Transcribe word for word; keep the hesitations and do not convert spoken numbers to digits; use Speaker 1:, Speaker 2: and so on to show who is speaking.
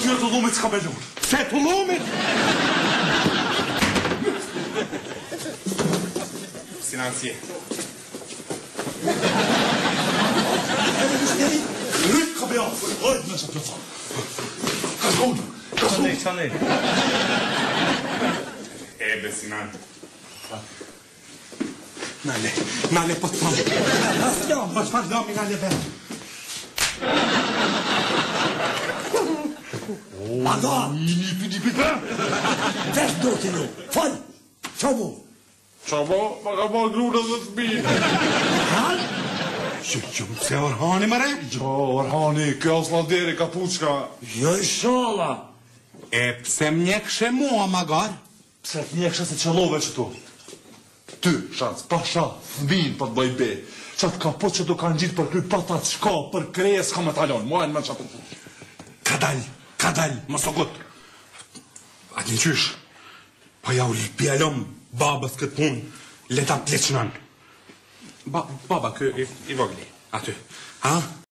Speaker 1: Kjo të lumit s'ka belur.
Speaker 2: Se të lumit?
Speaker 1: Sinan si e.
Speaker 2: Rrit ka beja. Ojt me sa plëca. Ka shkon. Ka shkon.
Speaker 1: Qane, Ebe, Sinan.
Speaker 2: Nale, nale po të fanë. Asjam, po të fanë lami nale vetë. Aga!
Speaker 1: Një piti pita.
Speaker 2: Vesh do të në. Falë. Qabo.
Speaker 1: Qabo, ma ka ma gruna dhe të binë.
Speaker 2: Halë? Që që se Orhani më re?
Speaker 1: Jo, Orhani, kjo sladeri kapuçka.
Speaker 2: Jo i shala.
Speaker 3: E pse mjekëshe mua, magar?
Speaker 1: Pse të njekëshe se qëllove që tu? Ty, shans, pasha, fëmin për të bëj be. Qatë kapuç që du kanë gjitë për kry patat shka, për krejes ka me talon. Muajnë me qatë.
Speaker 2: Ka dal, ka dal, më sogut. A të në qysh? Pa ja u li pjallom babës këtë punë, leta pleqnan.
Speaker 3: Ba, baba, kë i, i vogli, aty.
Speaker 2: Ha?